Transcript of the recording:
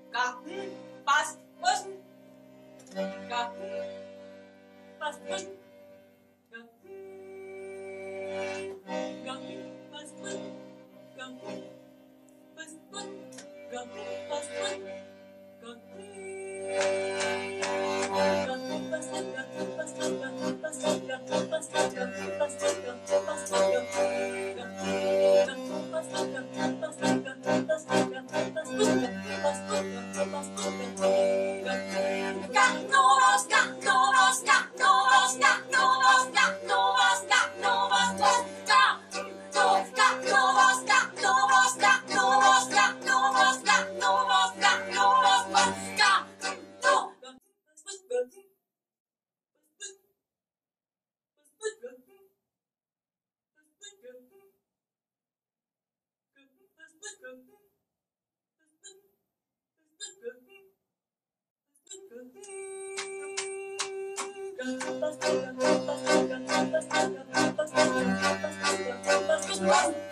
Garten, fast, Bussen. Garten, fast, Bussen. Garten, fast, Bussen. Garten, fast, Bussen. Garten, fast, Bussen. Bye.